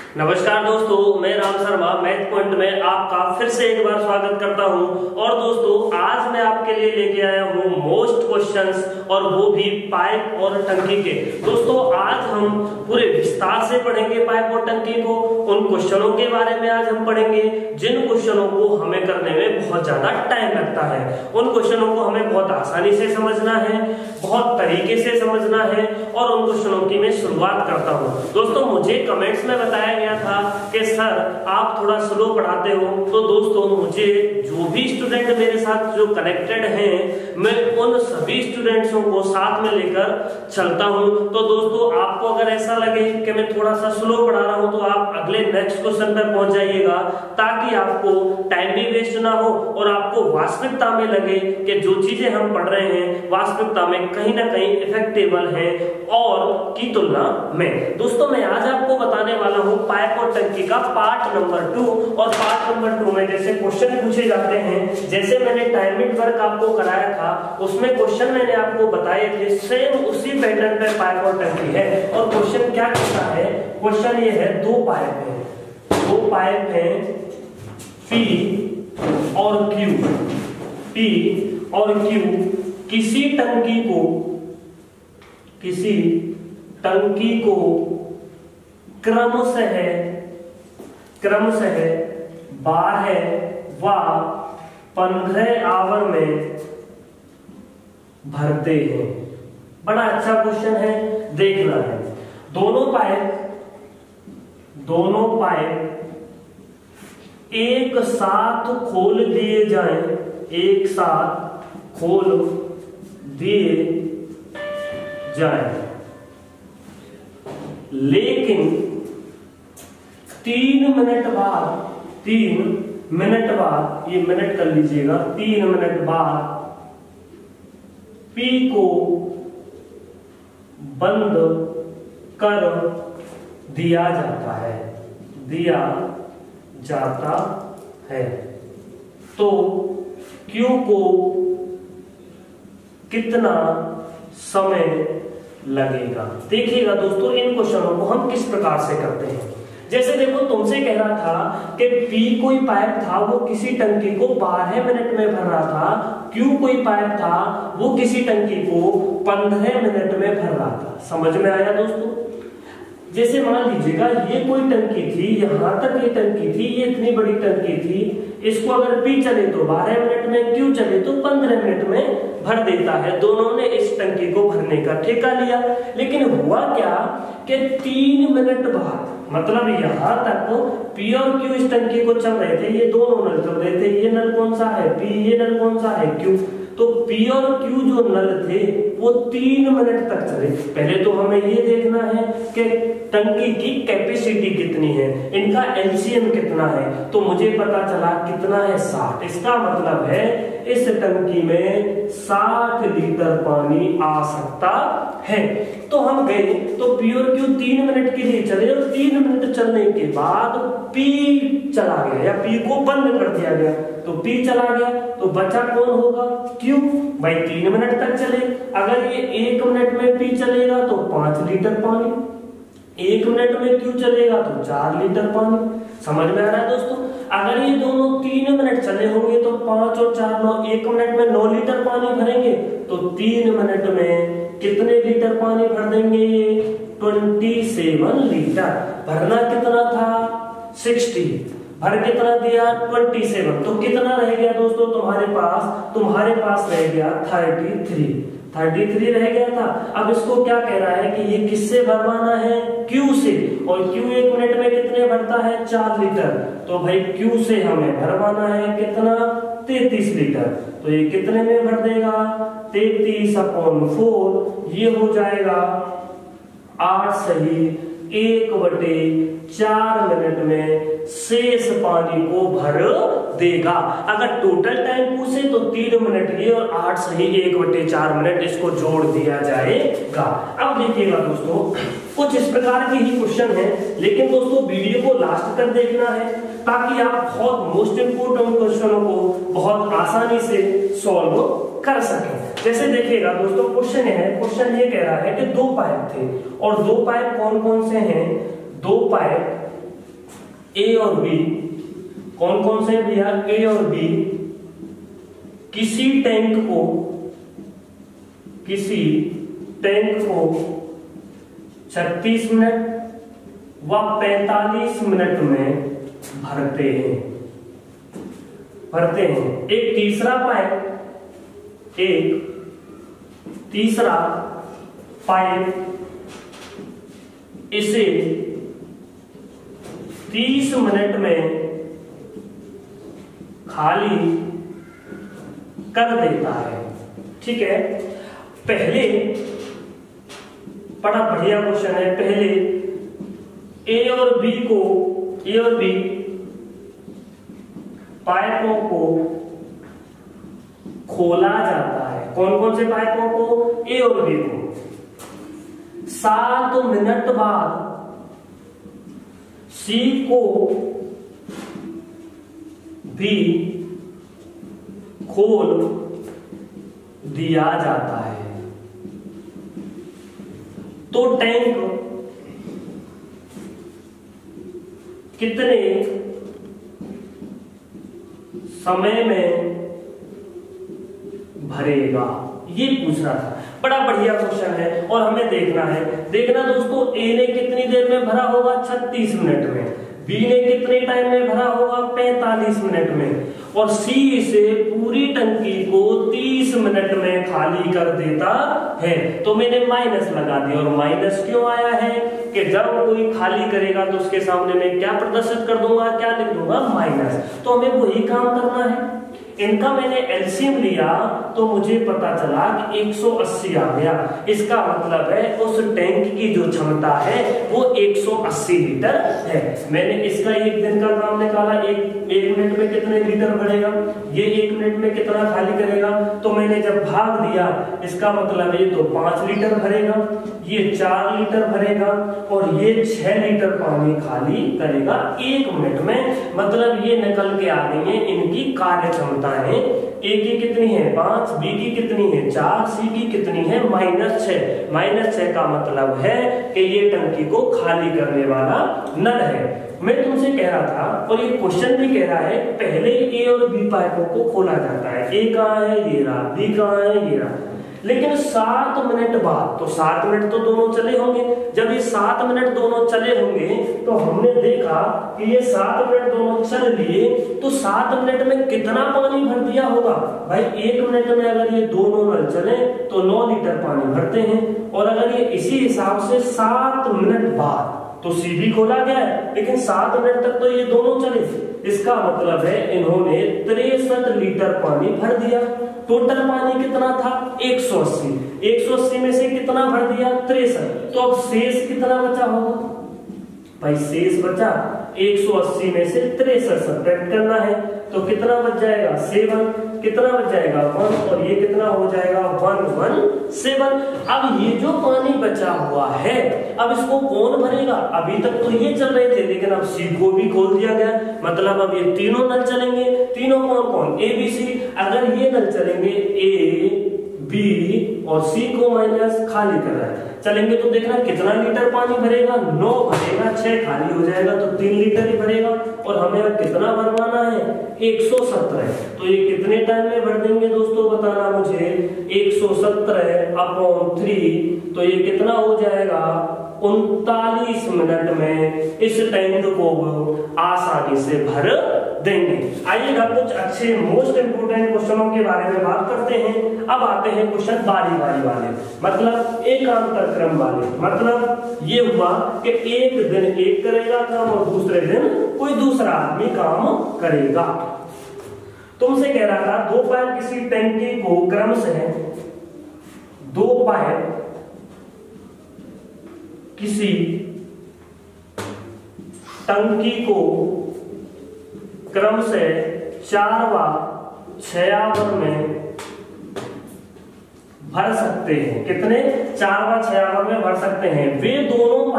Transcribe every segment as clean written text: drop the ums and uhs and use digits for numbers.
नमस्कार दोस्तों, मैं राम शर्मा मैथ पॉइंट में आपका फिर से एक बार स्वागत करता हूं। और दोस्तों, आज मैं आपके लिए लेके आया हूं मोस्ट क्वेश्चंस, और वो भी पाइप और टंकी के। दोस्तों, आज हम पूरे विस्तार से पढ़ेंगे पाइप और टंकी को। उन क्वेश्चनों के बारे में आज हम पढ़ेंगे जिन क्वेश्चनों को हमें करने में बहुत ज्यादा टाइम लगता है। उन क्वेश्चनों को हमें बहुत आसानी से समझना है, बहुत तरीके से समझना है, और उन क्वेश्चनों की मैं शुरुआत करता हूँ। दोस्तों, मुझे कमेंट्स में बताया गया था कि सर आप थोड़ा स्लो पढ़ाते हो। तो दोस्तों, मुझे जो भी स्टूडेंट मेरे साथ जो कनेक्टेड हैं, मैं उन सभी स्टूडेंट्सों को साथ में लेकर चलता हूं। तो दोस्तों, आपको अगर ऐसा लगे कि मैं थोड़ा सा स्लो पढ़ा रहा हूं, तो आप अगले नेक्स्ट क्वेश्चन पर पहुंच जाइएगा, ताकि आपको टाइम भी वेस्ट ना हो और आपको वास्तविकता में लगे कि जो चीजें हम पढ़ रहे हैं वास्तविकता में कहीं ना कहीं इफेक्टेबल है और की तुलना में। दोस्तों, मैं आज आपको बताने वाला हूं पाइप और टंकी का पार्ट नंबर 2। और पार्ट नंबर 2 में जैसे क्वेश्चन पूछे जाते हैं, जैसे मैंने टाइमिंग वर्क आपको कराया था, उसमें क्वेश्चन मैंने आपको बताए थे, सेम उसी पैटर्न पे पाइप और टंकी है। और क्वेश्चन क्या कहता है? क्वेश्चन ये है, दो पाइप है P और Q, P और Q किसी टंकी को क्रमशः 12 व 15 आवर में भरते हैं। बड़ा अच्छा क्वेश्चन है, देखना है। दोनों पाइप एक साथ खोल दिए जाएं, लेकिन 3 मिनट बाद, ये मिनट कर लीजिएगा, 3 मिनट बाद P को बंद कर दिया जाता है। तो Q को कितना समय लगेगा? देखिएगा दोस्तों, इन क्वेश्चनों को हम किस प्रकार से करते हैं। जैसे देखो, तुमसे कह रहा था कि P कोई पाइप था, वो किसी टंकी को 12 मिनट में भर रहा था। Q कोई पाइप था, वो किसी टंकी को 15 मिनट में भर रहा था। समझ में आया दोस्तों? जैसे मान लीजिएगा, ये कोई टंकी थी, यहां तक ये टंकी थी, ये इतनी बड़ी टंकी थी। इसको अगर P चले तो 12 मिनट में, Q चले तो 15 मिनट में भर देता है। दोनों ने इस टंकी को भरने का ठेका लिया। लेकिन हुआ क्या कि 3 मिनट बाद, मतलब यहां तक P और Q इस टंकी को चल रहे थे, ये दोनों नल चल रहे थे। ये नल कौन सा है? P। ये नल कौन सा है? Q। तो P और Q जो नल थे वो 3 मिनट तक चले। पहले तो हमें ये देखना है कि टंकी की कैपेसिटी कितनी है, इनका एलसीएम कितना है। तो मुझे पता चला कितना है, 60। इसका मतलब है इस टंकी में 60 लीटर पानी आ सकता है। तो हम गए, तो P और Q 3 मिनट के लिए चले, और 3 मिनट चलने के बाद P चला गया, या P को बंद कर दिया गया। तो P चला गया, तो बचा कौन होगा? Q। भाई 3 मिनट तक चले, अगर ये 1 मिनट में P चलेगा तो 5 लीटर पानी, 1 मिनट में Q चलेगा तो 4 लीटर पानी। समझ में आ रहा है दोस्तों? अगर ये दोनों 3 मिनट चले होंगे तो 5 और 4 9, 1 मिनट में 9 लीटर पानी भरेंगे। तो 3 मिनट में कितने लीटर पानी भर देंगे? 27 लीटर। भरना कितना था? 60। भर कितना दिया? 27। तो कितना रह गया दोस्तों तुम्हारे पास रह गया 33 रह गया था। अब इसको क्या कह रहा है कि ये किससे भरवाना है? Q से। और Q 1 मिनट में कितने भरता है? 4 लीटर। तो भाई Q से हमें भरवाना है कितना? 33 लीटर। तो ये कितने में भर देगा? 33/4। ये हो जाएगा 8 सही 1/4 मिनट में शेष पानी को भर देगा। अगर टोटल टाइम पूछे तो 3 मिनट ये और 8 सही 1/4 मिनट, इसको जोड़ दिया जाएगा। अब देखिएगा दोस्तों, कुछ इस प्रकार के ही क्वेश्चन है, लेकिन दोस्तों वीडियो को लास्ट तक देखना है, ताकि आप बहुत मोस्ट इंपोर्टेंट क्वेश्चनों को बहुत आसानी से सॉल्व कर सकें। जैसे देखिएगा दोस्तों, क्वेश्चन ये कह रहा है कि 2 पाइप थे, और 2 पाइप कौन कौन से हैं? 2 पाइप ए और बी, कौन कौन से भैया, ए और बी किसी टैंक को 36 मिनट व 45 मिनट में भरते हैं। एक तीसरा पाइप इसे 30 मिनट में खाली कर देता है। ठीक है, पहले बड़ा बढ़िया क्वेश्चन है। पहले ए और बी पाइपों को खोला जाता है। कौन कौन से पाइपों को, ए और बी को। 7 मिनट बाद सी को भी खोल दिया जाता है। तो टैंक कितने समय में भरेगा, ये पूछ रहा था। बड़ा बढ़िया क्वेश्चन है और हमें देखना दोस्तों, ए ने कितनी देर में भरा होगा, 36 मिनट में। बी ने कितने टाइम में भरा होगा, 45 मिनट में। और सी इसे पूरी टंकी को 30 मिनट में खाली कर देता है। तो मैंने माइनस लगा दिया। और माइनस क्यों आया है कि जब कोई खाली करेगा तो उसके सामने मैं क्या प्रदर्शित कर दूंगा, क्या लिख दूंगा, माइनस। तो हमें वही काम करना है। इनका मैंने एलसीएम लिया तो मुझे पता चला कि 180 आ गया। इसका मतलब है उस टैंक की जो क्षमता है वो 180 लीटर है। मैंने इसका एक दिन का काम निकाला, एक मिनट में कितने लीटर भरेगा, ये 1 मिनट में कितना खाली करेगा। तो मैंने जब भाग दिया, इसका मतलब ये तो 5 लीटर भरेगा, ये 4 लीटर भरेगा और ये 6 लीटर पानी खाली करेगा 1 मिनट में। मतलब ये निकल के आ गई है इनकी कार्य क्षमता है। ए की कितनी है 5, बी की कितनी है 4, सी की कितनी है -6। -6 का मतलब है कि ये टंकी को खाली करने वाला नल है। मैं तुमसे कह रहा था और ये क्वेश्चन भी कह रहा है, पहले ए और बी पाइपों को खोला जाता है। ए कहाँ है, ये रहा, बी कहाँ है, ये रहा। लेकिन 7 मिनट बाद, तो 7 मिनट तो दोनों चले होंगे। जब ये 7 मिनट दोनों चले होंगे तो हमने देखा कि ये 7 मिनट दोनों चल लिए, तो 7 मिनट में कितना पानी भर दिया होगा भाई। 1 मिनट में अगर ये दोनों नल चले तो 9 लीटर पानी भरते हैं। और अगर ये इसी हिसाब से 7 मिनट बाद, तो सी भी खोला गया है लेकिन 7 मिनट तक तो ये दोनों चले, इसका मतलब है इन्होंने 63 लीटर पानी भर दिया। टोटल पानी कितना था 180, 180 में से कितना भर दिया 63। तो अब शेष कितना बचा होगा भाई, शेष बचा 180 में से 63 सब्ट्रैक्ट करना है तो कितना बच जाएगा 7, कितना बच जाएगा 1 और ये कितना हो जाएगा 117। अब ये जो पानी बचा हुआ है अब इसको कौन भरेगा। अभी तक तो ये चल रहे थे लेकिन अब सी को भी खोल दिया गया, मतलब अब ये तीनों नल चलेंगे। तीनों कौन कौन, ए बी सी। अगर ये नल चलेंगे ए बी और सी को माइनस खाली कर रहा है चलेंगे तो देखना कितना लीटर पानी भरेगा, 9 भरेगा, 6 खाली हो जाएगा तो 3 लीटर ही भरेगा। और हमें अब कितना भरवाना है 117। तो ये कितने टाइम में भर देंगे दोस्तों बताना मुझे, 117/3। तो ये कितना हो जाएगा 39 मिनट में इस टैंक को आसानी से भर देंगे। आइएगा कुछ अच्छे मोस्ट इंपोर्टेंट क्वेश्चनों के बारे में बात करते हैं। अब आते हैं क्वेश्चन बारी बारी वाले, मतलब एकांतर क्रम वाले। मतलब ये हुआ कि एक दिन एक करेगा काम और दूसरे दिन कोई दूसरा आदमी काम करेगा। तुमसे कह रहा था 2 पाइप किसी टंकी को क्रम से 2 पाइप किसी टंकी को क्रम से 4 व 6 आवर में भर सकते हैं। कितने 4 व 6 आवर में भर सकते हैं। वे दोनों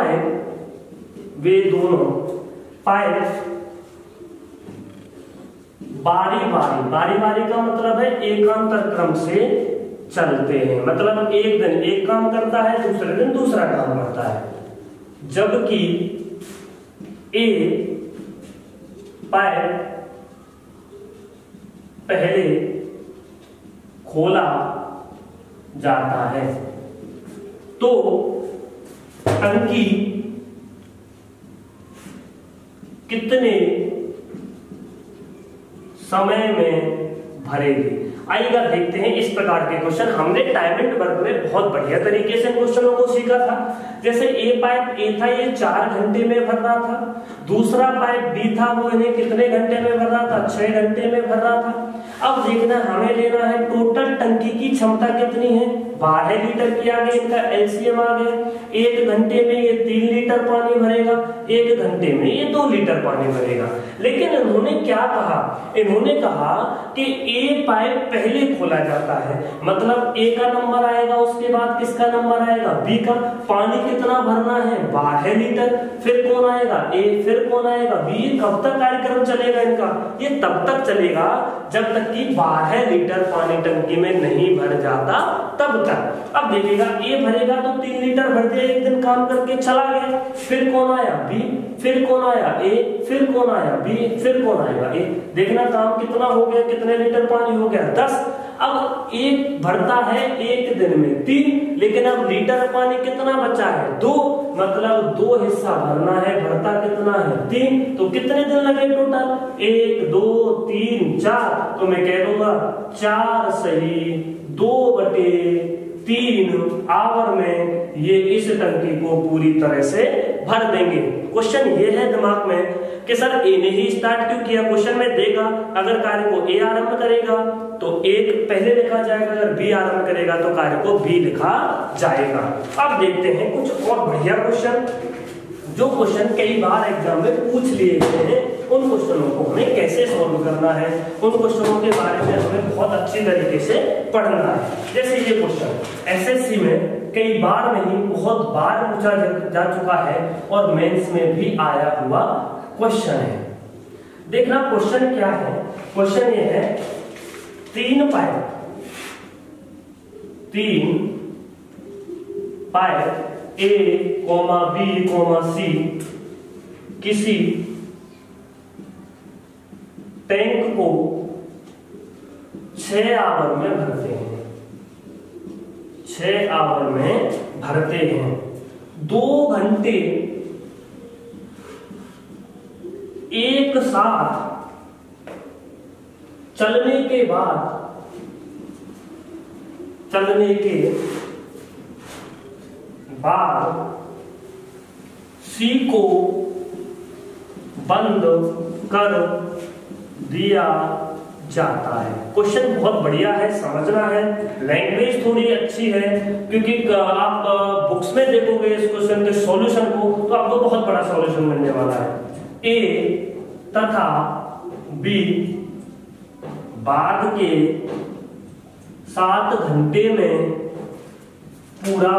पाइप बारी बारी का मतलब है एकांतर क्रम से चलते हैं। मतलब एक दिन एक काम करता है दूसरे दिन दूसरा काम करता है। जबकि ए पाइप पहले खोला जाता है तो टंकी कितने समय में भरेगी। आइएगा देखते हैं इस प्रकार के क्वेश्चन। हमने टाइम एंड वर्क में बहुत बढ़िया तरीके से क्वेश्चनों को सीखा था। जैसे ए पाइप ए था, ये 4 घंटे में भर रहा था। दूसरा पाइप बी था, वो इन्हें कितने घंटे में भर रहा था, 6 घंटे में भर रहा था। अब देखना हमें लेना है टोटल टंकी की क्षमता कितनी है, 12 लीटर की आ गई, इनका एलसीएम आ गया। 1 घंटे में ये 3 लीटर पानी भरेगा, 1 घंटे में ये 2 लीटर पानी भरेगा। लेकिन इन्होंने क्या कहा, इन्होंने कहा कि ए पाइप पहले खोला जाता है, मतलब ए का नंबर आएगा, उसके बाद किसका नंबर आएगा, बी का। पानी कितना भरना है, 12 लीटर। फिर कौन आएगा, ए, फिर कौन आएगा, बी। कब तक कार्यक्रम चलेगा इनका, ये तब तक चलेगा जब तक कि 12 लीटर पानी टंकी में नहीं भर जाता, तब तक। अब देखिएगा ए भरेगा तो 3 लीटर भर दिया, एक दिन काम करके चला गया। फिर कौन आया, बी। फिर कौन आया, ए। फिर कौन आया, बी। फिर कौन आएगा, ए। देखना काम कितना हो गया, कितने लीटर पानी हो गया, 10। अब एक भरता है एक दिन में 3, लेकिन अब लीटर पानी कितना बचा है, 2, मतलब 2 हिस्सा भरना है, भरता कितना है, 3। तो कितने दिन लगे टोटल, 1 2 3 4। तो मैं कह दूंगा 4 सही 2/3 आवर में ये इस टंकी को पूरी तरह से भर देंगे। क्वेश्चन ये है दिमाग में कि सर ए ने ही स्टार्ट क्यों किया। क्वेश्चन में देगा अगर कार्य को ए आरंभ करेगा तो 1 पहले लिखा जाएगा, अगर बी आरंभ करेगा तो कार्य को बी लिखा जाएगा। अब देखते हैं कुछ और बढ़िया क्वेश्चन, जो क्वेश्चन कई बार एग्जाम में पूछ लिए गए हैं, उन क्वेश्चनों को हमें कैसे सॉल्व करना है, उन क्वेश्चनों के बारे में हमें बहुत अच्छी तरीके से पढ़ना है। जैसे ये क्वेश्चन एसएससी में कई बार नहीं बहुत बार पूछा जा चुका है और मेंस में भी आया हुआ क्वेश्चन है। देखना क्वेश्चन क्या है, क्वेश्चन ये है 3 पाइप ए, बी, सी किसी टैंक को 6 आवर में भरते हैं, 6 आवर में भरते हैं। 2 घंटे एक साथ चलने के बाद सी को बंद कर दिया जाता है। क्वेश्चन बहुत बढ़िया है, समझना है, लैंग्वेज थोड़ी अच्छी है, क्योंकि आप बुक्स में देखोगे इस क्वेश्चन के सॉल्यूशन को तो आपको बहुत बड़ा सॉल्यूशन मिलने वाला है। ए तथा बी बाद के 7 घंटे में पूरा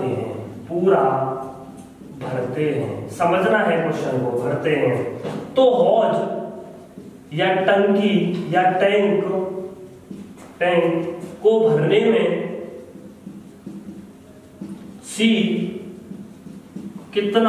भरते हैं, समझना है क्वेश्चन को, भरते हैं। तो हौज या टंकी या टैंक को भरने में सी कितना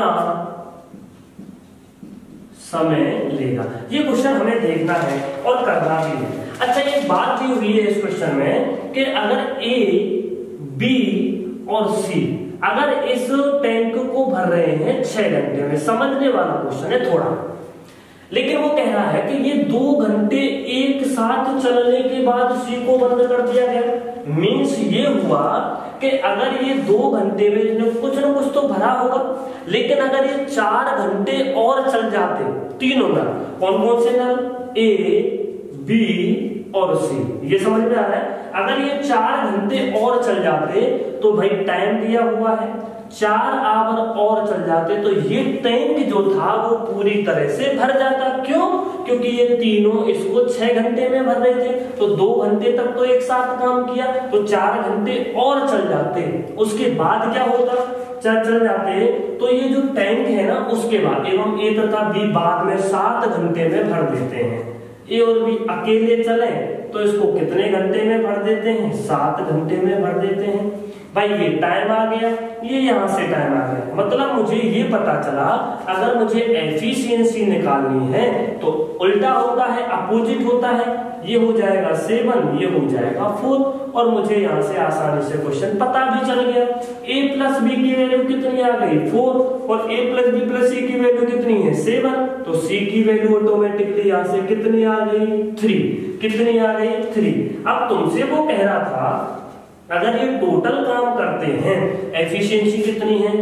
समय लेगा, ये क्वेश्चन हमें देखना है और करना भी है। अच्छा, एक बात भी हुई है इस क्वेश्चन में कि अगर ए, बी और सी अगर इस टैंक को भर रहे हैं 6 घंटे में, समझने वाला क्वेश्चन है थोड़ा, लेकिन वो कह रहा है कि ये 2 घंटे एक साथ चलने के बाद सी को बंद कर दिया गया। मीन्स ये हुआ कि अगर ये 2 घंटे में कुछ ना कुछ तो भरा होगा, लेकिन अगर ये 4 घंटे और चल जाते, तीनों नल, कौन कौन से नल, ए, बी और सी, ये समझ में आ रहा है। अगर ये 4 घंटे और चल जाते तो भाई टाइम दिया हुआ है, 4 आवर और चल जाते तो ये टैंक जो था वो पूरी तरह से भर जाता। क्यों? क्योंकि ये तीनों इसको 6 घंटे में भर रहे थे, तो 2 घंटे तक तो एक साथ काम किया, तो 4 घंटे और चल जाते, उसके बाद क्या होता, चल जाते तो ये जो टैंक है ना उसके बाद एवं ए तथा बी बाद में 7 घंटे में भर देते हैं। ए और बी अकेले चले तो इसको कितने घंटे में भर देते हैं, 7 घंटे में भर देते हैं। भाई ये टाइम आ गया, ये यहां से टाइम आ गया, मतलब मुझे ये पता चला अगर मुझे एफिशिएंसी निकालनी है तो उल्टा होता है, अपोजिट होता है, ये हो जाएगा 7, ये हो जाएगा 4 और मुझे यहां से आसानी से क्वेश्चन पता भी चल गया। a प्लस बी की वैल्यू कितनी आ गई 4 और a plus B plus C की वैल्यू कितनी है 7, तो c की वैल्यू ऑटोमेटिकली यहां से कितनी आ गई 3, कितनी आ गई 3। अब तुमसे वो कह रहा था अगर ये टोटल काम करते हैं एफिशिएंसी कितनी है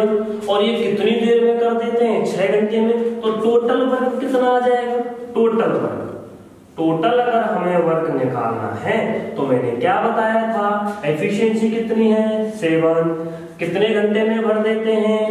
7 और ये कितनी देर में कर देते हैं 6 घंटे में, तो टोटल वर्क कितना आ जाएगा, टोटल वर्क, टोटल अगर हमें वर्क निकालना है तो मैंने क्या बताया था एफिशिएंसी कितनी है 7, कितने घंटे में भर देते हैं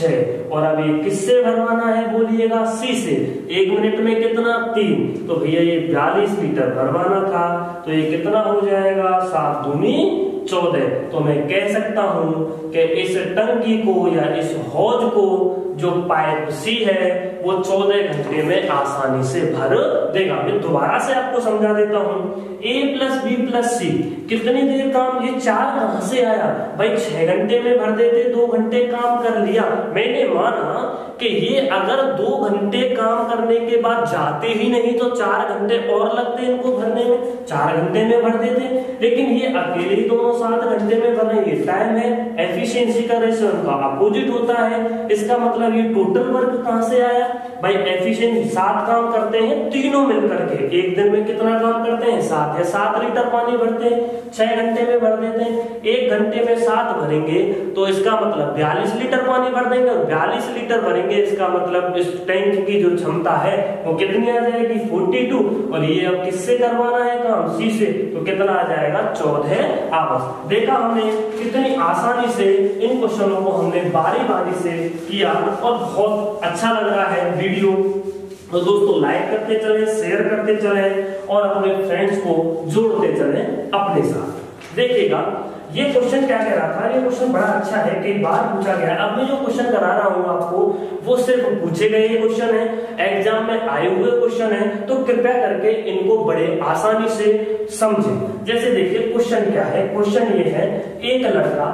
6 और अब ये किससे भरवाना है बोलिएगा सी से, 1 मिनट में कितना 3, तो भैया ये 42 लीटर भरवाना था, तो ये कितना हो जाएगा 7 दूनी 14। तो मैं कह सकता हूं कि इस टंकी को या इस हौज को जो पाइप सी है वो 14 घंटे में आसानी से भर देगा। मैं दोबारा से आपको समझा देता हूं, a plus B plus C कितनी देर काम, ये 4 कहां से आया भाई, 6 घंटे में भर देते, 2 घंटे काम कर लिया। मैंने माना कि ये अगर 2 घंटे काम करने के बाद जाते ही नहीं तो 4 घंटे और लगते इनको भरने में, 4 घंटे में भर देते, लेकिन ये अकेले ही दोनों 7 घंटे में भर रहे, ये टाइम है, एफिशिएंसी का रेशियो उनका अपोजिट होता है, इसका मतलब ये टोटल वर्क कहां से आया भाई, एफिशिएंसी 7 काम करते हैं तीनों मिलकर के, एक दिन में कितना काम करते हैं 7 या 7 लीटर पानी भरते हैं, 6 घंटे में भर देते हैं, 1 घंटे में 7 भरेंगे तो इसका मतलब 42 लीटर पानी भर देंगे और 42 लीटर भरेंगे इसका मतलब इस टैंक की जो क्षमता है वो कितनी आ जाएगी 42 और ये अब किससे करवाना है काम सी से, तो कितना आ जाएगा 14 आवर्स। देखा हमने कितनी आसानी से इन क्वेश्चनों को हमने बारी बारी से किया और बहुत अच्छा लग रहा है वीडियो, तो दोस्तों लाइक करते चले, शेयर करते चले और अपने फ्रेंड्स को जोड़ते चले अपने साथ। देखिएगा ये क्वेश्चन क्या कह रहा था, ये क्वेश्चन बड़ा अच्छा है, कई बार पूछा गया। अब मैं जो क्वेश्चन करा रहा हूं आपको वो सिर्फ पूछे गए क्वेश्चन है, एग्जाम में आए हुए क्वेश्चन है, तो कृपया करके इनको बड़े आसानी से समझें। जैसे देखिए क्वेश्चन क्या है, क्वेश्चन ये है एक लड़का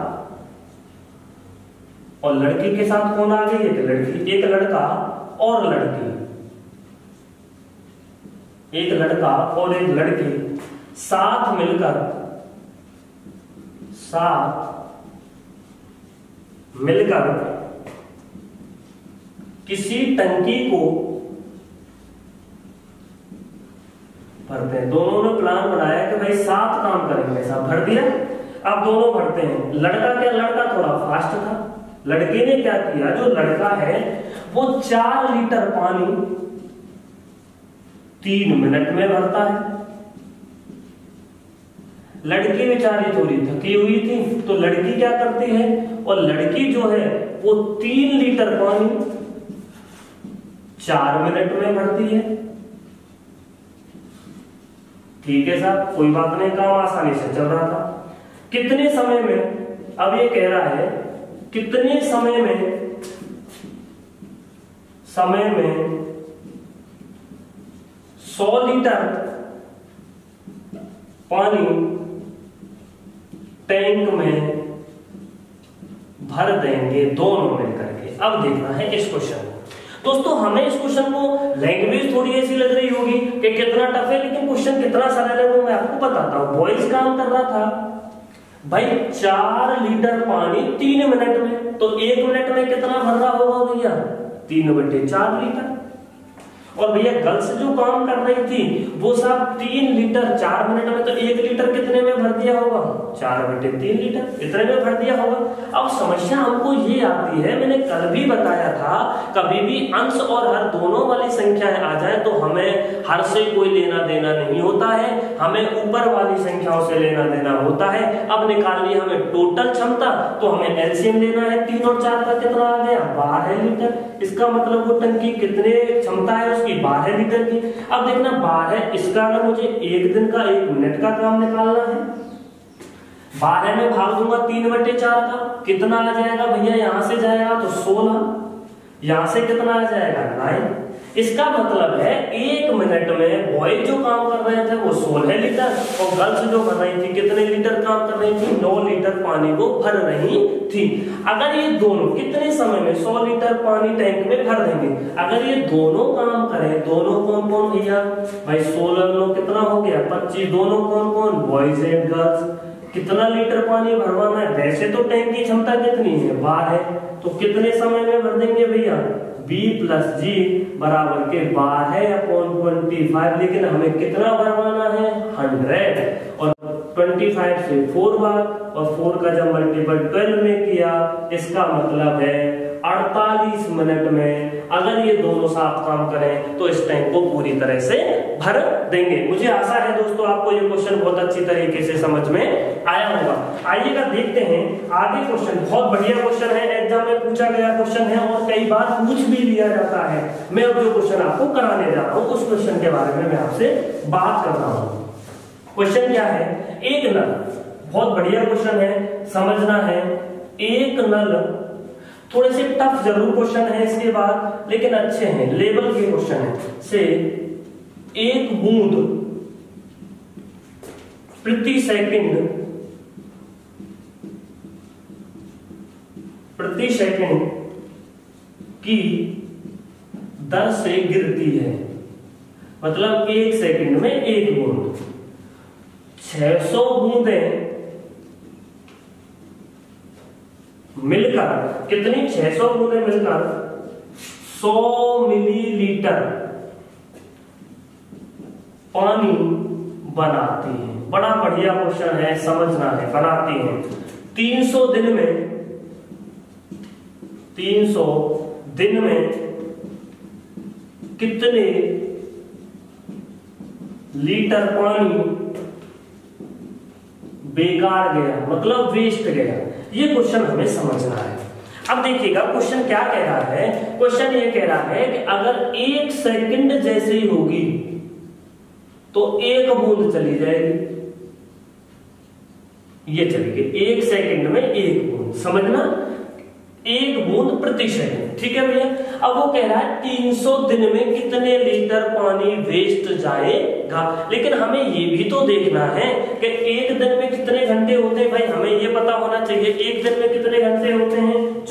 और लड़की के साथ कौन आ गई, एक लड़की, एक लड़का और लड़की, एक लड़का और एक लड़की साथ मिलकर किसी टंकी को भरते हैं। दोनों ने प्लान बनाया कि भाई 7 काम करेंगे, ऐसा भर दिया। अब दोनों भरते हैं, लड़का थोड़ा फास्ट था, लड़के ने क्या किया, जो लड़का है वो 4 लीटर पानी 3 मिनट में भरता है। लड़की बेचारी थोड़ी थकी हुई थी तो लड़की क्या करती है, और लड़की जो है वो 3 लीटर पानी 4 मिनट में भरती है। ठीक है साहब, कोई बात नहीं, काम आसानी से चल रहा था। कितने समय में, अब ये कह रहा है कितने समय में 100 लीटर पानी टैंक में भर देंगे दोनों मिलकर के। अब देखना है इस क्वेश्चन को। दोस्तों हमें इस क्वेश्चन को लैंग्वेज थोड़ी ऐसी लग रही होगी कि कितना टफ है, लेकिन क्वेश्चन कितना सरल है वो मैं आपको बताता हूं। बॉयज काम कर रहा था भाई 4 लीटर पानी 3 मिनट में, तो 1 मिनट में कितना भर रहा होगा भैया 3/4 लीटर। और भैया गर्ल्स जो काम कर रही थी वो सब 3 लीटर 4 मिनट में, तो 1 लीटर कितने में भर दिया होगा 4/3 लीटर, इतने में भर दिया होगा। अब समस्या हमको ये आती है, मैंने कल भी बताया था, कभी भी अंश और हर दोनों वाली संख्याएं आ जाए तो हमें हर से कोई लेना देना नहीं होता है, हमें ऊपर वाली संख्याओं से लेना देना होता है। अब निकालनी है हमें टोटल क्षमता, तो हमें एलसीएम लेना है, 3 और 4 का कितना आ गया 12 लीटर। इसका मतलब वो टंकी कितने क्षमता है उसकी 12 लीटर की। अब देखना 12, इसका अगर मुझे 1 दिन का 1 मिनट का काम निकालना है, 12 में भाग दूंगा 3/4 का, कितना आ जाएगा भैया, यहां से जाएगा तो 16, यहां से कितना आ जाएगा 9। इसका मतलब है 1 मिनट में बॉयज जो काम कर रहे थे वो 16 लीटर और गर्ल्स जो कर रही थी कितने लीटर काम कर रही थी, 9 लीटर पानी को भर रही थी। अगर ये दोनों कितने समय में 100 लीटर पानी टैंक में भर देंगे, अगर ये दोनों काम करें, दोनों कौन कौन भैया, भाई 16 लो कितना हो गया 25, दोनों कौन कौन, बॉयज एंड गर्ल्स। कितना लीटर पानी भरवाना है, वैसे तो टैंक की क्षमता कितनी है 12, तो कितने समय में भर देंगे भैया, B + G बराबर के 12/25, लेकिन हमें कितना भरवाना है 100, और 25 से 4 बार, और 4 का जब मल्टीपल 12 में किया, इसका मतलब है 48 मिनट में अगर ये दोनों साथ काम करें तो इस टैंक को पूरी तरह से भर देंगे। मुझे आशा है दोस्तों आपको ये क्वेश्चन बहुत अच्छी तरीके से समझ में आया होगा। आइएगा देखते हैं आगे क्वेश्चन, बहुत बढ़िया क्वेश्चन है, एग्जाम में पूछा गया क्वेश्चन है और कई बार पूछ भी लिया जाता है। मैं अब जो क्वेश्चन आपको कराने जा रहा हूं उस क्वेश्चन के बारे में मैं आपसे बात कर रहा हूं। क्वेश्चन क्या है, एक नल, बहुत बढ़िया क्वेश्चन है, समझना है। एक नल, थोड़े से टफ जरूर क्वेश्चन है इसके बाद, लेकिन अच्छे हैं, लेवल के क्वेश्चन है। से 1 बूंद प्रति सेकंड की दर से गिरती है, मतलब 1 सेकंड में 1 बूंद। 600 बूंदें मिलकर, कितनी, 600 बूंदें मिलकर 100 मिलीलीटर पानी बनाती हैं। बड़ा बढ़िया क्वेश्चन है, समझना है, बनाती हैं। 300 दिन में कितने लीटर पानी बेकार गया, मतलब वेस्ट गया, ये क्वेश्चन हमें समझना है। अब देखिएगा क्वेश्चन क्या कह रहा है, क्वेश्चन ये कह रहा है कि अगर 1 सेकंड जैसे ही होगी तो 1 बूंद चली जाएगी, ये चली गई 1 सेकंड में 1 बूंद, समझना, 1 बूंद प्रति सेकंड, ठीक है भैया। अब वो कह रहा है 300 दिन में कितने लीटर पानी वेस्ट जाएगा, लेकिन हमें ये भी तो देखना है कि 1 दिन में कितने घंटे होते हैं। भाई हमें ये पता होना चाहिए 1 दिन में कितने घंटे होते हैं,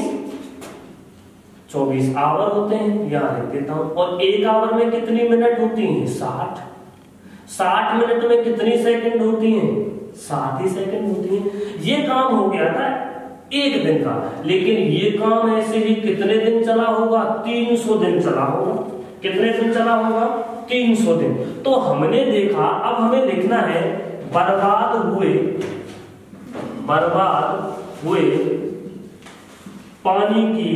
24 आवर होते हैं, यहां लिख देता हूं। और 1 आवर में कितनी मिनट होती हैं, 60 मिनट में कितनी सेकंड होती हैं, 60 ही सेकंड होती हैं। ये काम हो गया था 1 दिन का, लेकिन ये काम ऐसे ही कितने दिन चला होगा, 300 दिन चला होगा। कितने दिन चला होगा, 300 दिन। तो हमने देखा, अब हमें लिखना है बर्बाद हुए पानी की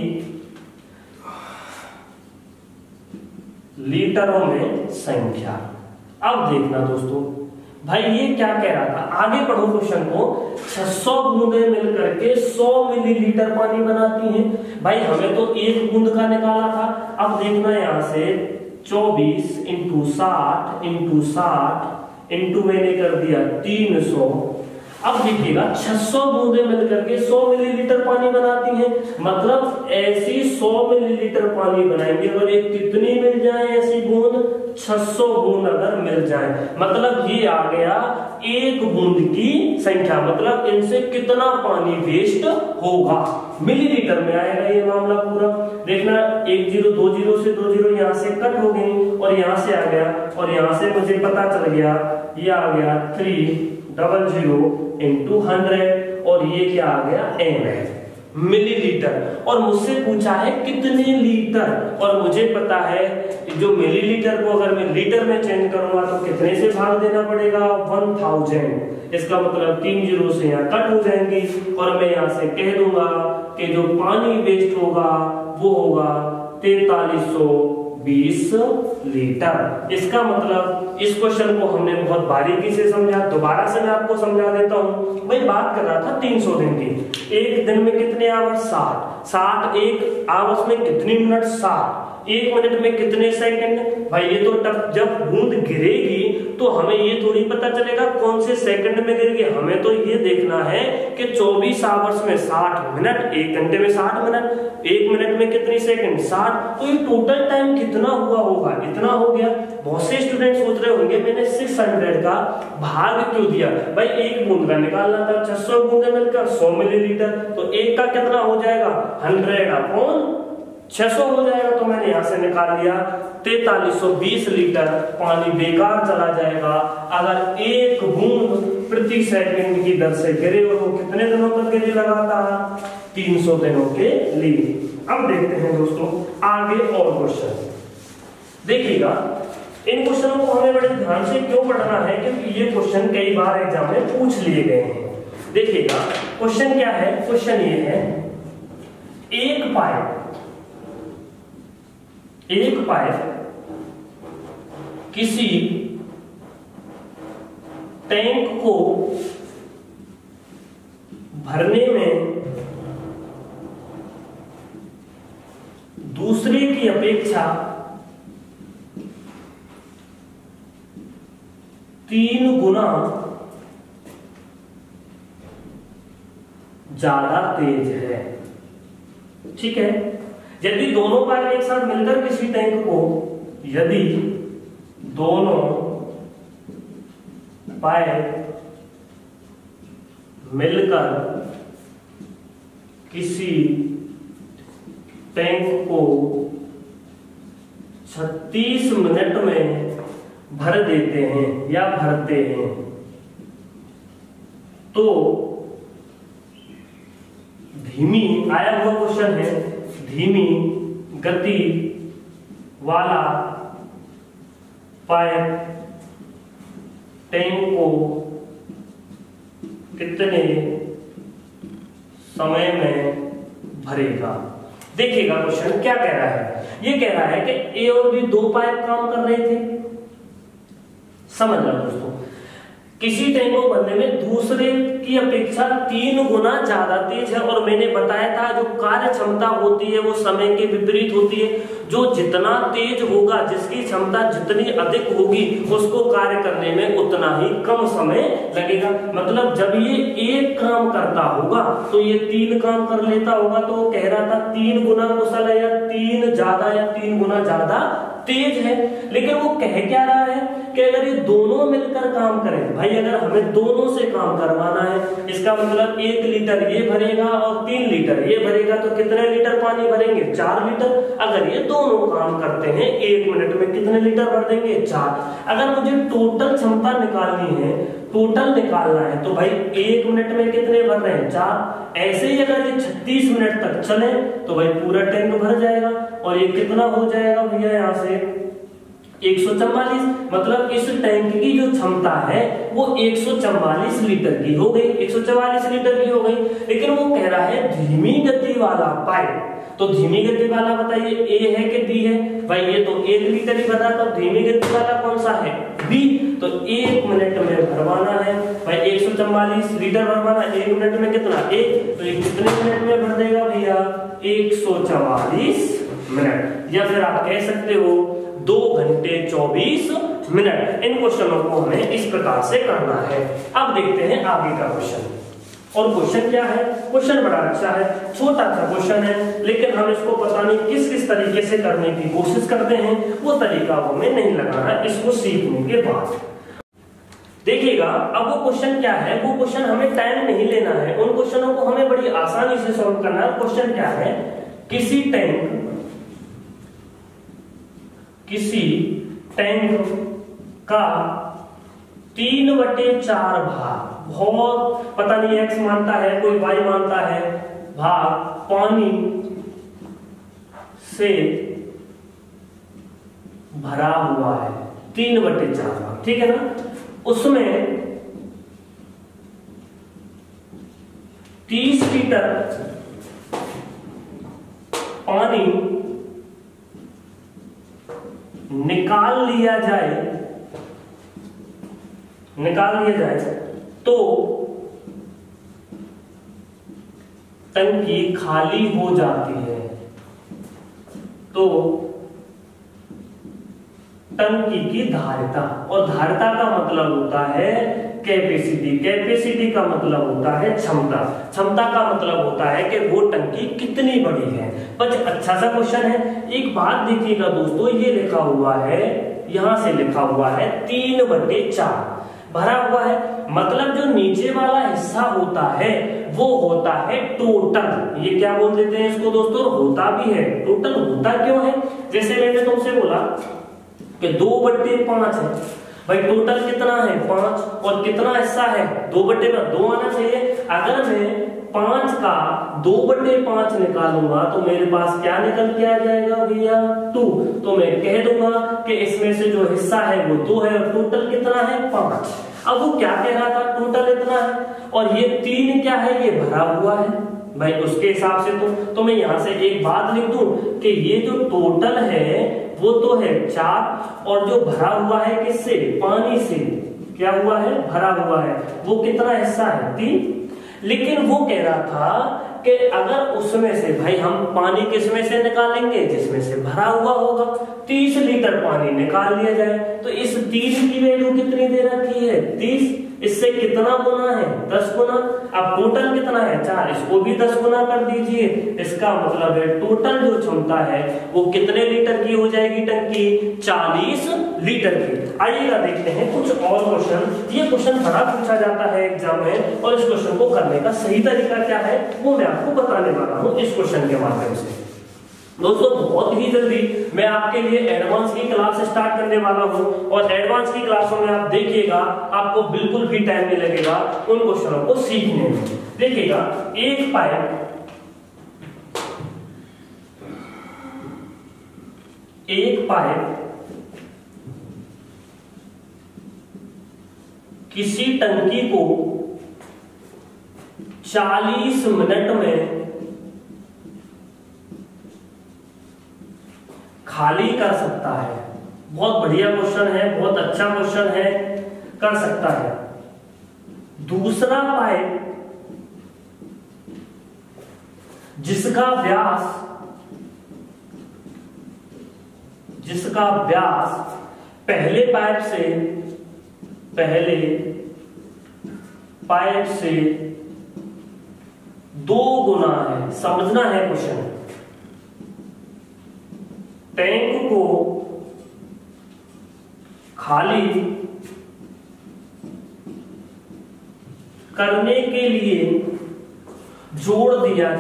लीटरों में संख्या। अब देखना दोस्तों, भाई ये क्या कह रहा था, आगे पढ़ो क्वेश्चन को। 600 बूंदें मिलकर के 100 मिलीलीटर पानी बनाती हैं। भाई हमें तो 1 बूंद का निकाला था। अब देखना यहां से 24 × 60 इंटू मैंने कर दिया 300। अब देखिएगा 600 बूंदें मिलकर के 100 मिलीलीटर पानी बनाती हैं, मतलब ऐसी 100 मिलीलीटर पानी बनाएंगे। अगर एक कितनी मिल जाए ऐसी बूंद, 600 बूंद अगर मिल जाए, मतलब ये आ गया 1 बूंद की संख्या, मतलब इनसे कितना पानी वेस्ट होगा, मिलीलीटर में आएगा ये मामला पूरा। देखना 1 0 2 0 से 2 0 यहां से कट हो गई और यहां से आ गया, और यहां से मुझे पता चल गया ये आ गया 300 × 100, और ये क्या आ गया m है, मिलीलीटर। और मुझसे पूछा है कितने लीटर, और मुझे पता है जो मिलीलीटर को अगर मैं लीटर में चेंज करूंगा तो कितने से भाग देना पड़ेगा, 1000। इसका मतलब 3 0 से यहाँ कट हो जाएंगी, और मैं यहाँ से कह दूंगा कि जो पानी वेस्ट होगा वो होगा 4320 लीटर। इसका मतलब इस क्वेश्चन को हमने बहुत बारीकी से समझा। दोबारा से मैं आपको समझा देता हूँ। मैं बात कर रहा था 300 दिन की। एक दिन में कितने आवर्स? 60। एक आवर्स में कितनी मिनट? 60। एक मिनट में कितने सेकंड? भाई ये तो जब बूंद गिरेगी तो हमें ये थोड़ी पता चलेगा कौन से सेकंड में गिरेगी। हमें तो ये देखना है कि 24 आवर्स में 60 मिनट, एक घंटे में 60 मिनट, एक मिनट में कितनी सेकंड? 60। तो ये टोटल टाइम कितना हुआ होगा? इतना हो गया। बहुत से स्टूडेंट सोच रहे होंगे मैंने 600 का भाग क्यों दिया? भाई एक बूंद का निकालना था, 600 बूंदे मिलकर 100 मिलीलीटर, तो एक का कितना हो जाएगा? 100/600 हो जाएगा। तो मैंने यहां से निकाल लिया 4320 लीटर पानी बेकार चला जाएगा अगर एक बूंद प्रति सेकंड की दर से गिरे। और वो कितने दिनों तक गिरे लगातार? 300 दिनों के लिए। अब देखते हैं दोस्तों आगे और क्वेश्चन। देखिएगा इन क्वेश्चनों को हमें बड़े ध्यान से क्यों पढ़ना है, क्योंकि ये क्वेश्चन कई बार एग्जाम में पूछ लिए गए हैं। देखिएगा क्वेश्चन क्या है? क्वेश्चन ये है, एक पाइप किसी टैंक को भरने में दूसरे की अपेक्षा 3 गुना ज्यादा तेज है। ठीक है, यदि दोनों पाइप एक साथ मिलकर किसी टैंक को, यदि दोनों पाइप मिलकर किसी टैंक को 36 मिनट में भर देते हैं या भरते हैं, तो धीमी आया हुआ क्वेश्चन है, धीमी गति वाला पाइप टैंक को कितने समय में भरेगा? देखिएगा क्वेश्चन क्या कह रहा है। ये कह रहा है कि ए और बी 2 पाइप काम कर रहे थे। समझ लो दोस्तों, किसी टैंक को भरने में दूसरे की अपेक्षा 3 गुना ज्यादा तेज है। और मैंने बताया था जो कार्य क्षमता होती है वो समय के विपरीत होती है। जो जितना तेज होगा, जिसकी क्षमता जितनी अधिक होगी, उसको कार्य करने में उतना ही कम समय लगेगा। मतलब जब ये एक काम करता होगा तो ये 3 काम कर लेता होगा। तो वो कह रहा था 3 गुना कुशल है या 3 गुना ज्यादा तेज है। लेकिन वो कह क्या रहा है कि अगर ये दोनों मिलकर काम करें, भाई अगर हमें दोनों से काम करवाना है, इसका मतलब 1 लीटर ये भरेगा और 3 लीटर ये भरेगा, तो कितने लीटर पानी भरेंगे? 4 लीटर। अगर ये दोनों काम करते हैं 1 मिनट में कितने लीटर भर देंगे? 4। अगर मुझे टोटल क्षमता निकालनी है, टोटल निकालना है, तो भाई 1 मिनट में कितने भर रहे हैं? 4। ऐसे ही अगर ये 36 मिनट तक चले तो भाई पूरा टैंक भर जाएगा। और ये कितना हो जाएगा भैया? यहाँ से 144। मतलब इस टैंक की जो क्षमता है वो 144 लीटर की हो गई, 144 लीटर की हो गई। लेकिन वो कह रहा है धीमी गति वाला पाइप, तो धीमी गति वाला बताइए ए है कि बी है? भाई ये तो 1 लीटर ही भरा, तो धीमी गति वाला कौन सा है? बी। तो 1 मिनट में भरवाना है भाई 144 लीटर भरवाना, 1 मिनट में कितना? 1। तो ये कितने मिनट में भर देगा भैया? 144 मिनट, या फिर आप कह सकते हो 2 घंटे 24 मिनट। इन क्वेश्चनों को हमें इस प्रकार से करना है। अब देखते हैं आगे का क्वेश्चन। और क्वेश्चन क्या है? क्वेश्चन बड़ा अच्छा है, छोटा सा क्वेश्चन है, लेकिन हम इसको पता नहीं किस किस तरीके से करने की कोशिश करते हैं, वो तरीका हमें नहीं लगाना इसको सीखने के बाद। देखिएगा अब वो क्वेश्चन क्या है, वो क्वेश्चन हमें टाइम नहीं लेना है, उन क्वेश्चनों को हमें बड़ी आसानी से सॉल्व करना है। क्वेश्चन क्या है? किसी टैंक का 3/4 भाग, बहुत पता नहीं x मानता है कोई y मानता है, भाग पानी से भरा हुआ है। 3/4 भाग, ठीक है ना? उसमें 30 लीटर पानी निकाल लिया जाए निकाल दिया जाए तो टंकी खाली हो जाती है। तो टंकी की धारिता, और धारिता का मतलब होता है कैपेसिटी, कैपेसिटी का मतलब होता है क्षमता, क्षमता का मतलब होता है कि वो टंकी कितनी बड़ी है। बस अच्छा सा क्वेश्चन है। एक बात देखिएगा दोस्तों, ये लिखा हुआ है, यहां से लिखा हुआ है 3/4 भरा हुआ है, मतलब जो नीचे वाला हिस्सा होता है वो होता है टोटल। ये क्या बोल देते हैं इसको दोस्तों, होता भी है। टोटल होता क्यों है, जैसे मैंने तुमसे बोला कि 2/5 है, भाई टोटल कितना है 5, और कितना हिस्सा है 2/2 आना चाहिए। अगर मैं 5 का 2/5 निकालूंगा तो मेरे पास क्या निकल के आ जाएगा भैया 2। तो मैं कह दूंगा कि इसमें से जो हिस्सा है वो 2 है और टोटल कितना है 5। अब वो क्या कह रहा था, टोटल इतना है, और ये 3 क्या है, ये भरा हुआ है भाई। उसके हिसाब से तो मैं यहां से एक बात लिख दूं कि ये जो टोटल है वो तो है 4, और जो भरा हुआ है किससे, पानी से क्या हुआ है, भरा हुआ है, वो कितना हिस्सा है 3। लेकिन वो कह रहा था कि अगर उसमें से भाई हम पानी किसमें से निकालेंगे, जिसमें से भरा हुआ होगा, 30 लीटर पानी निकाल लिया जाए। तो इस 3 की वैल्यू कितनी दे रखी है 30, इससे कितना गुना है 10 गुना। अब टोटल कितना है 4, इसको भी 10 गुना कर दीजिए। इसका मतलब है टोटल जो क्षमता है वो कितने लीटर की हो जाएगी टंकी, 40 लीटर की। आइएगा देखते हैं कुछ और क्वेश्चन। ये क्वेश्चन बड़ा पूछा जाता है एग्जाम में, और इस क्वेश्चन को करने का सही तरीका क्या है वो मैं आपको बताने वाला हूं इस क्वेश्चन के माध्यम से। दोस्तों बहुत ही जल्दी मैं आपके लिए एडवांस की क्लास स्टार्ट करने वाला हूं, और एडवांस की क्लासों में आप देखिएगा आपको बिल्कुल भी टाइम नहीं लगेगा उन क्वेश्चनों को सीखने में। देखिएगा एक पाइप किसी टंकी को 40 मिनट में खाली कर सकता है। बहुत बढ़िया क्वेश्चन है, बहुत अच्छा क्वेश्चन है, कर सकता है। दूसरा पाइप जिसका व्यास पहले पाइप से 2 गुना है। समझना है क्वेश्चन। टैंक को खाली करने के लिए जोड़ दिया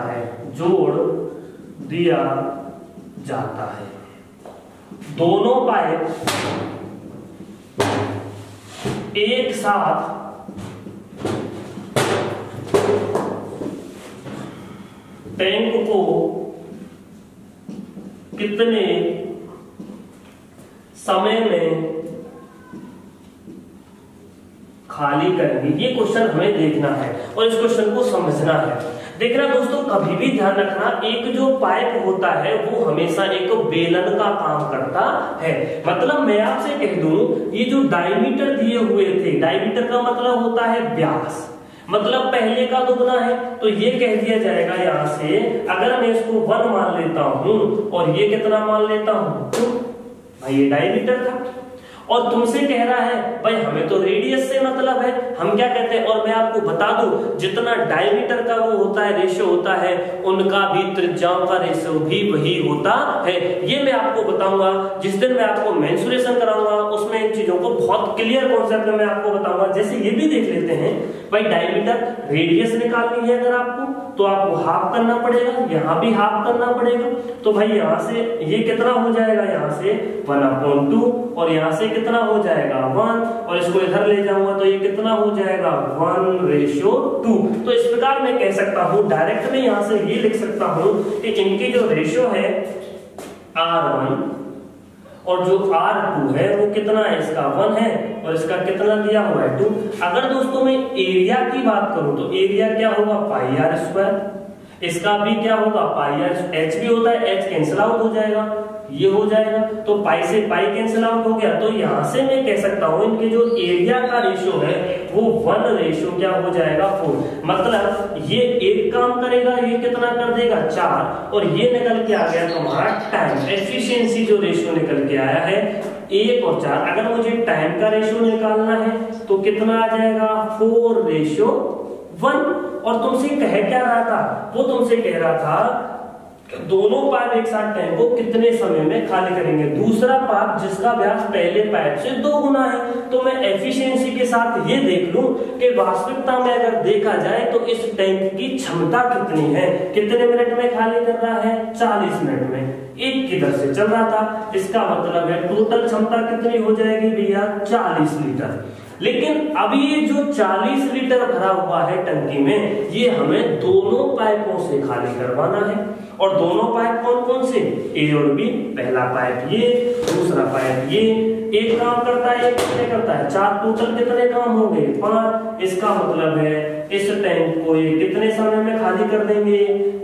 जाता है। दोनों पाइप एक साथ टैंक को कितने समय में खाली करेंगे, ये क्वेश्चन हमें देखना है और इस क्वेश्चन को समझना है। देखना दोस्तों, कभी भी ध्यान रखना, एक जो पाइप होता है वो हमेशा एक बेलन का काम करता है। मतलब मैं आपसे कह दूं, ये जो डायमीटर दिए हुए थे, डायमीटर का मतलब होता है व्यास, मतलब पहले का दुगना है। तो ये कह दिया जाएगा यहां से, अगर मैं इसको 1 मान लेता हूं और ये कितना मान लेता हूं 2, भाई ये डायमीटर था। और तुमसे कह रहा है भाई हमें तो रेडियस से मतलब है, हम क्या कहते हैं, और मैं आपको बता दूं जितना डायमीटर का वो होता है रेशियो होता है, उनका भी त्रिज्याओं का रेशियो भी वही होता है। ये मैं आपको बताऊंगा जिस दिन मैं आपको मेंसुरेशन कराऊंगा, उसमें इन चीजों को बहुत क्लियर कॉन्सेप्ट में मैं आपको बताऊंगा। जैसे ये भी देख लेते हैं भाई, डायमीटर रेडियस निकालनी है अगर आपको, तो आपको हाफ करना पड़ेगा, यहाँ भी हाफ करना पड़ेगा। तो भाई यहाँ से ये कितना हो जाएगा, यहाँ से 1/2, और यहाँ से कितना हो जाएगा 1, और इसको इधर ले जाऊंगा तो ये कितना हो जाएगा 1:2। तो इस प्रकार मैं कह सकता हूं, डायरेक्ट में यहां से ये लिख सकता हूं कि इनकी जो रेशियो है R1 और जो R2 है वो कितना है, इसका 1 है और इसका कितना दिया हुआ है 2। अगर दोस्तों मैं एरिया की बात करूं तो एरिया क्या होगा πr², इसका भी क्या होगा, पाई एच भी होता है, एच कैंसिल आउट हो जाएगा, ये हो जाएगा, तो पाई से पाई कैंसिल आउट हो गया। तो यहां से मैं कह सकता हूं इनके जो एरिया का रेशियो है वो 1 रेशियो क्या हो जाएगा 4। मतलब ये एक काम करेगा, ये कितना कर देगा 4, और ये निकल के आ गया तुम्हारा टाइम एफिशिएंसी जो रेशियो निकल के आया है 1 और 4। अगर मुझे टाइम का रेशियो निकालना है तो कितना आ जाएगा 4:1। और तुमसे कह क्या रहा था, वो तुमसे कह रहा था दोनों पाइप एक साथ टैंक को कितने समय में खाली करेंगे। दूसरा पाइप जिसका व्यास पहले पाइप से 2 गुना है, तो मैं एफिशिएंसी के साथ ये देख लूं कि वास्तविकता में अगर देखा जाए तो इस टैंक की क्षमता कितनी है, कितने मिनट में खाली कर रहा है 40 मिनट में, एक की दर से चल रहा था। इसका मतलब है टोटल क्षमता कितनी हो जाएगी भैया 40 लीटर। लेकिन अभी ये जो 40 लीटर भरा हुआ है टंकी में, ये हमें दोनों पाइपों से खाली करवाना है। और दोनों पाइप कौन कौन से, ए और बी। पहला पाइप ये, दूसरा पाइप ये। एक काम करता है, एक कितने करता है 4, टोटल कितने काम होंगे 5। इसका मतलब है इस टैंक को ये कितने समय में खाली कर देंगे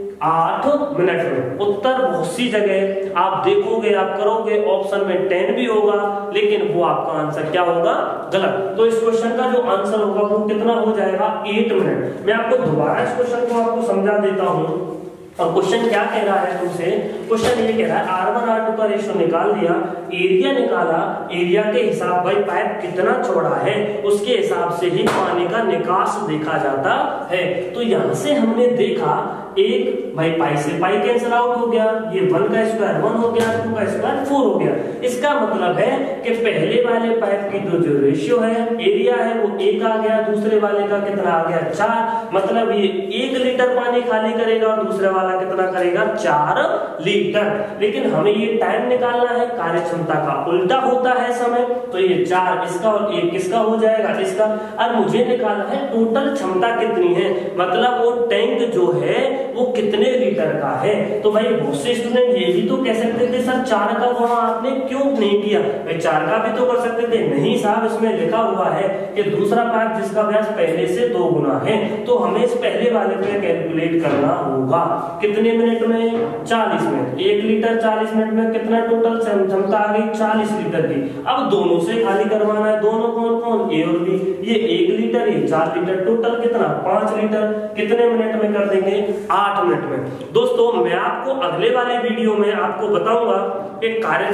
8 मिनट में। उत्तर बहुत सी जगह आप देखोगे, आप करोगे ऑप्शन में 10 भी होगा, लेकिन वो आपका आंसर क्या होगा गलत। तो इस क्वेश्चन का जो आंसर होगा वो कितना हो जाएगा 8 मिनट। मैं आपको दोबारा इस क्वेश्चन को आपको समझा देता हूं। और क्वेश्चन क्या कह रहा है तुमसे, क्वेश्चन ये कह रहा है R1 R2 का रेशियो निकाल दिया, एरिया निकाला, एरिया के हिसाब भाई पाइप कितना चौड़ा है उसके हिसाब से ही पानी का निकास देखा जाता है। तो यहां से हमने देखा एक भाई पाई से पाई कैंसिल आउट हो गया, ये 1 का स्क्वायर 1 हो गया, 2 का स्क्वायर 4 हो गया। इसका मतलब है कि पहले वाले पाइप की जो रेशियो है एरिया है वो 1 आ गया, दूसरे वाले का कितना आ गया 4। मतलब ये 1 लीटर पानी खाली करेगा और दूसरे वाला कितना करेगा 4 लीटर। लेकिन हमें ये टाइम निकालना है, कार्य क्षमता का उल्टा होता है समय, तो ये 4 इसका और 1 किसका हो जाएगा इसका। और मुझे निकालना है टोटल क्षमता कितनी है, मतलब वो टैंक जो है वो कितने लीटर का है। तो भाई बहुत से स्टूडेंट ये भी तो कह सकते थे सर 4 का गुणा आपने क्यों नहीं किया, भाई 4 का भी तो कर सकते थे। नहीं साहब, इसमें लिखा हुआ है कि दूसरा पाइप जिसका व्यास पहले से 2 गुना है, तो हमें इस पहले वाले पे कैलकुलेट करना होगा कितने मिनट में 40 मिनट। 1 लीटर 40 मिनट में कितना टोटल क्षमता आ गई 40 लीटर की। अब दोनों से खाली करवाना है, दोनों कौन कौन ए और बी। ये 1 लीटर ये 4 लीटर, टोटल कितना 5 लीटर। कितने मिनट में कर देंगे 8 मिनट में। दोस्तों मैं आपको अगले वाले वीडियो में आपको बताऊंगा कि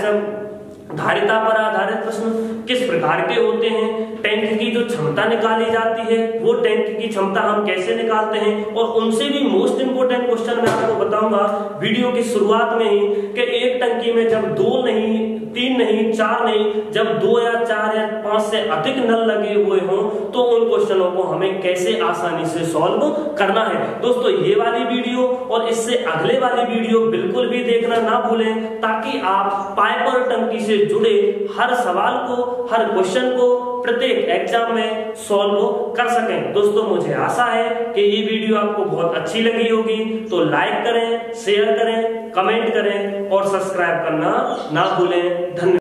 धारिता पर आधारित प्रश्न किस प्रकार के होते हैं, टैंक की जो क्षमता निकाली जाती है वो टैंक की क्षमता हम कैसे निकालते हैं, और उनसे भी मोस्ट इंपोर्टेंट क्वेश्चन मैं आपको बताऊंगा वीडियो की शुरुआत में ही कि एक टंकी में जब 2 नहीं 3 नहीं 4 नहीं, जब 2 या 4 या 5 से अधिक नल लगे हुए हों तो उन क्वेश्चनों को हमें कैसे आसानी से सॉल्व करना है। दोस्तों ये वाली वीडियो और इससे अगले वाली वीडियो बिल्कुल भी देखना ना भूलें, ताकि आप पाइप और टंकी से जुड़े हर सवाल को, हर क्वेश्चन को प्रत्येक एग्जाम में सॉल्व कर सकें। दोस्तों मुझे आशा है कि ये वीडियो आपको बहुत अच्छी लगी होगी, तो लाइक करें, शेयर करें, कमेंट करें और सब्सक्राइब करना ना भूलें। धन्यवाद।